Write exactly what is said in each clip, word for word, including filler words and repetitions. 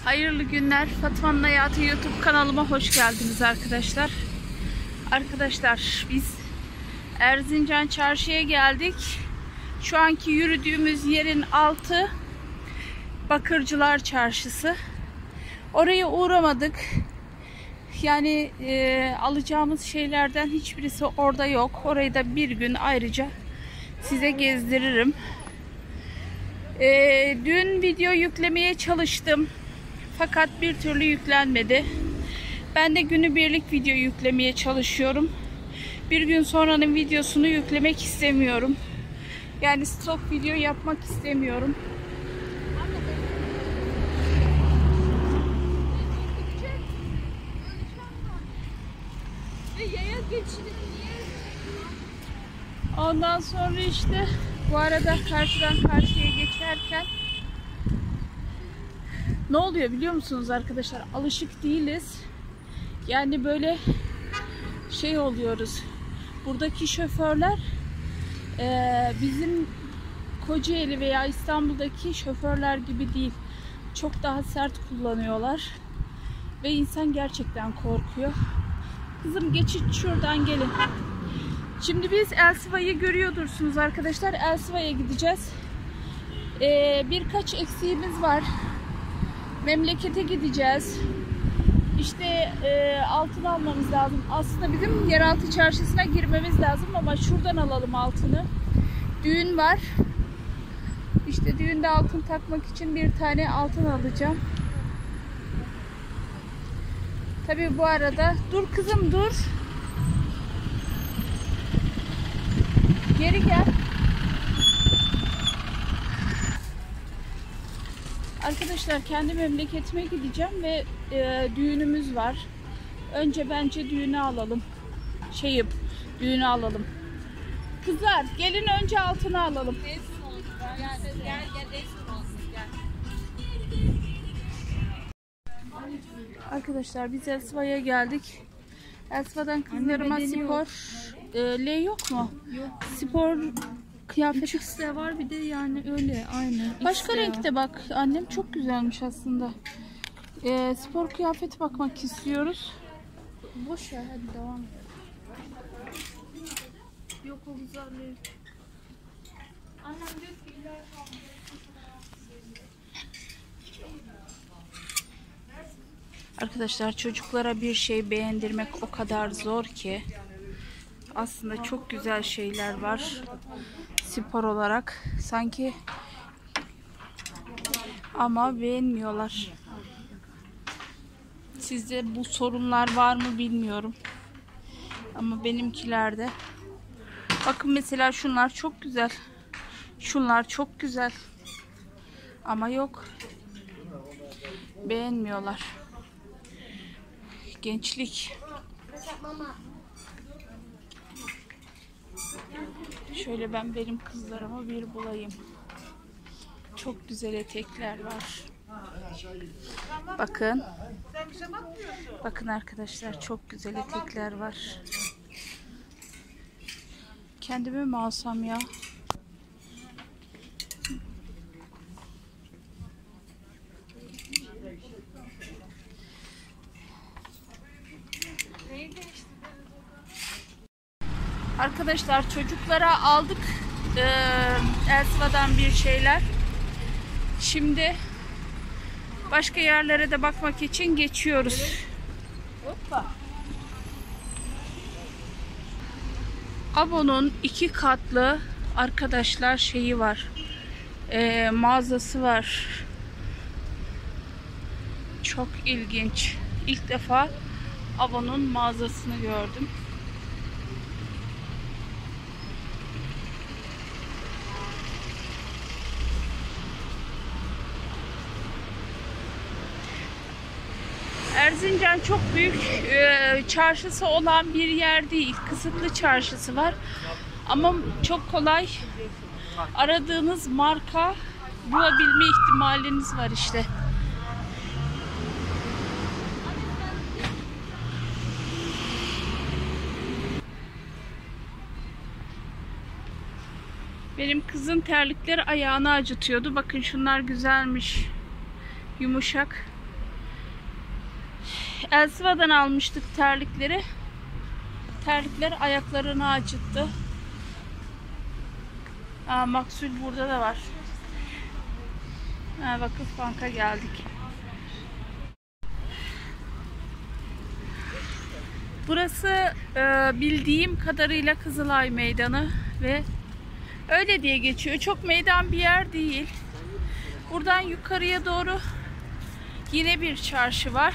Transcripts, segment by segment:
Hayırlı günler. Fatma'nın Hayatı YouTube kanalıma hoş geldiniz arkadaşlar. Arkadaşlar biz Erzincan Çarşı'ya geldik. Şu anki yürüdüğümüz yerin altı Bakırcılar Çarşısı. Oraya uğramadık. Yani e, alacağımız şeylerden hiçbirisi orada yok. Orayı da bir gün ayrıca size gezdiririm. E, dün video yüklemeye çalıştım. Fakat bir türlü yüklenmedi. Ben de günübirlik video yüklemeye çalışıyorum. Bir gün sonranın videosunu yüklemek istemiyorum. Yani stok video yapmak istemiyorum. Ondan sonra işte bu arada karşıdan karşıya geçerken ne oluyor biliyor musunuz arkadaşlar? Alışık değiliz. Yani böyle şey oluyoruz. Buradaki şoförler e, bizim Kocaeli veya İstanbul'daki şoförler gibi değil. Çok daha sert kullanıyorlar. Ve insan gerçekten korkuyor. Kızım geçit şuradan gelin. Şimdi biz Elsiva'yı görüyordursunuz arkadaşlar. Elsiva'ya gideceğiz. E, birkaç eksiğimiz var. Memlekete gideceğiz. İşte e, altın almamız lazım. Aslında bizim yeraltı çarşısına girmemiz lazım ama şuradan alalım altını. Düğün var. İşte düğünde altın takmak için bir tane altın alacağım. Tabii bu arada dur kızım dur. Geri gel. Arkadaşlar kendi memleketime gideceğim ve e, düğünümüz var. Önce bence düğünü alalım. Şeyim, düğünü alalım. Kızlar gelin önce altını alalım. Arkadaşlar biz Elsiva'ya geldik. Elsiva'dan kızlarıma spor e, L yok mu? Yok. Spor kıyafet üç X de var bir de yani öyle aynı. Başka X de renkte var. bak annem çok güzelmiş aslında. Ee, spor kıyafet bakmak istiyoruz. Boş ver hadi devam et. Yok o güzel değil. Annem diyor ki illa Arkadaşlar çocuklara bir şey beğendirmek o kadar zor ki. Aslında çok güzel şeyler var. Spor olarak sanki ama beğenmiyorlar. Sizde bu sorunlar var mı bilmiyorum. Ama benimkilerde. Bakın mesela şunlar çok güzel. Şunlar çok güzel. Ama yok. Beğenmiyorlar. Gençlik. Şöyle ben benim kızlarıma bir bulayım. Çok güzel etekler var. Bakın. Bakın arkadaşlar çok güzel etekler var. Kendime mi alsam ya? Arkadaşlar çocuklara aldık e, Elsiva'dan bir şeyler. Şimdi başka yerlere de bakmak için geçiyoruz. Hoppa. Abo'nun iki katlı arkadaşlar şeyi var. E, mağazası var. Çok ilginç. İlk defa Abo'nun mağazasını gördüm. Erzincan çok büyük e, çarşısı olan bir yer değil. Kısıtlı çarşısı var. Ama çok kolay aradığınız marka bulabilme ihtimaliniz var işte. Benim kızın terlikleri ayağını acıtıyordu. Bakın şunlar güzelmiş. Yumuşak. Elsiva'dan almıştık terlikleri. Terlikler ayaklarını acıttı. Aa, Maksul burada da var. Ha, Vakıfbank'a geldik. Burası e, bildiğim kadarıyla Kızılay Meydanı ve öyle diye geçiyor. Çok meydan bir yer değil. Buradan yukarıya doğru yine bir çarşı var.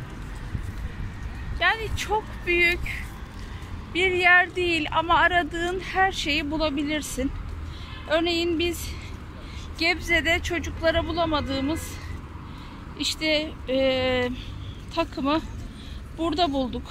Yani çok büyük bir yer değil ama aradığın her şeyi bulabilirsin. Örneğin biz Gebze'de çocuklara bulamadığımız işte e, takımı burada bulduk.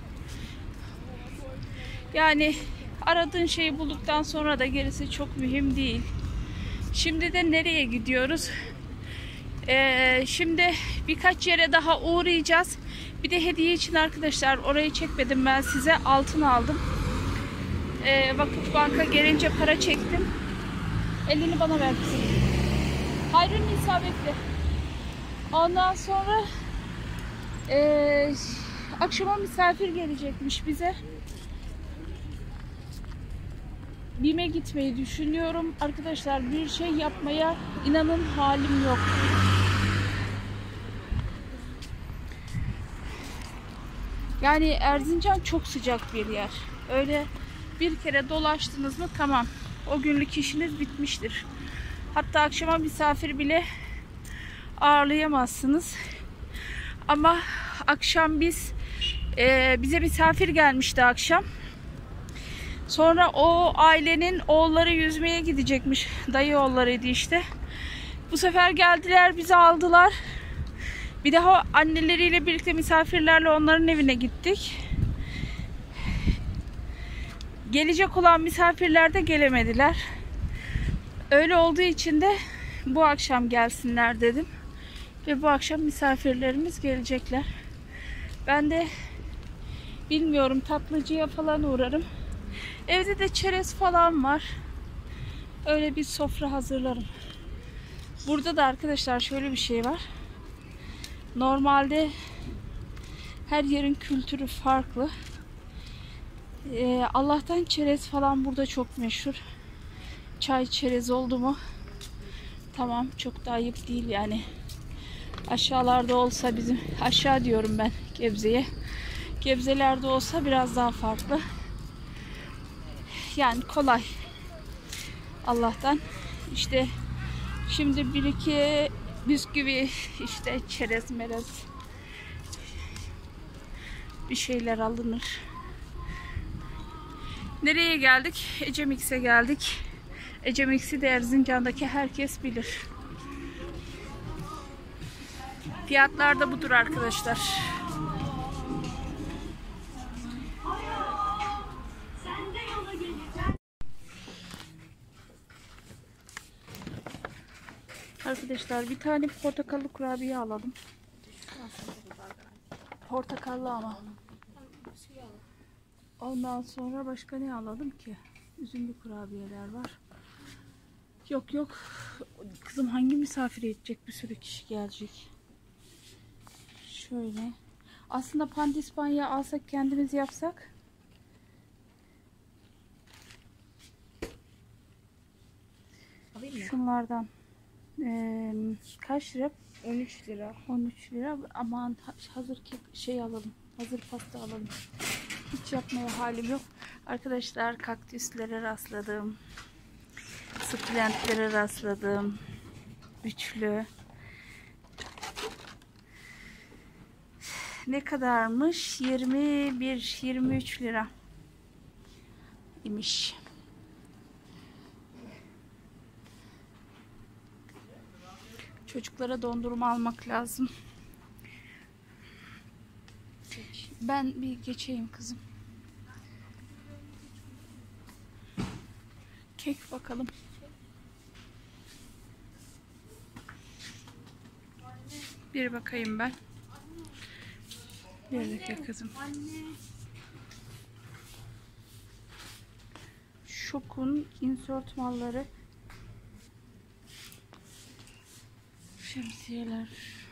Yani aradığın şeyi bulduktan sonra da gerisi çok mühim değil. Şimdi de nereye gidiyoruz? Ee, şimdi birkaç yere daha uğrayacağız. Bir de hediye için arkadaşlar, orayı çekmedim ben size, altın aldım. Ee, Vakıfbank'a gelince para çektim. Elini bana ver kızım. Hayrın isabetli. Ondan sonra ee, akşama misafir gelecekmiş bize. BİM'e gitmeyi düşünüyorum. Arkadaşlar bir şey yapmaya inanın halim yok. Yani Erzincan çok sıcak bir yer. Öyle bir kere dolaştınız mı tamam. O günlük işiniz bitmiştir. Hatta akşama misafir bile ağırlayamazsınız. Ama akşam biz e, bize misafir gelmişti akşam. Sonra o ailenin oğulları yüzmeye gidecekmiş. Dayı oğullarıydı işte. Bu sefer geldiler, bizi aldılar. Bir daha anneleriyle birlikte misafirlerle onların evine gittik. Gelecek olan misafirler de gelemediler. Öyle olduğu için de bu akşam gelsinler dedim. Ve bu akşam misafirlerimiz gelecekler. Ben de bilmiyorum, tatlıcıya falan uğrarım. Evde de çerez falan var. Öyle bir sofra hazırlarım. Burada da arkadaşlar şöyle bir şey var. Normalde her yerin kültürü farklı. Ee, Allah'tan çerez falan burada çok meşhur. Çay çerez oldu mu? Tamam, çok da ayıp değil yani. Aşağılarda olsa bizim, aşağı diyorum ben Gebze'ye. Gebze'lerde olsa biraz daha farklı. Yani kolay. Allah'tan. İşte şimdi bir iki bisküvi, işte çerez merez bir şeyler alınır. Nereye geldik? Ecemix'e geldik. Ecemix'i de Erzincan'daki herkes bilir. Fiyatlar da budur arkadaşlar. Arkadaşlar bir tane portakallı kurabiye alalım. Portakallı ama. Ondan sonra başka ne alalım ki? Üzümlü kurabiyeler var. Yok yok. Kızım hangi misafir edecek? Bir sürü kişi gelecek. Şöyle. Aslında pandispanya alsak, kendimiz yapsak. Şunlardan. Ee, kaç lira? on üç lira. on üç lira. Aman hazır kek şey alalım. Hazır pasta alalım. Hiç yapmaya halim yok. Arkadaşlar kaktüslere rastladım. Sukulentlere rastladım. Üçlü. Ne kadarmış? yirmi bir yirmi üç lira imiş. Çocuklara dondurma almak lazım. Ben bir geçeyim kızım. Kek bakalım. Bir bakayım ben. Bir dakika kızım. Şokun insert malları. Şemsiyeler.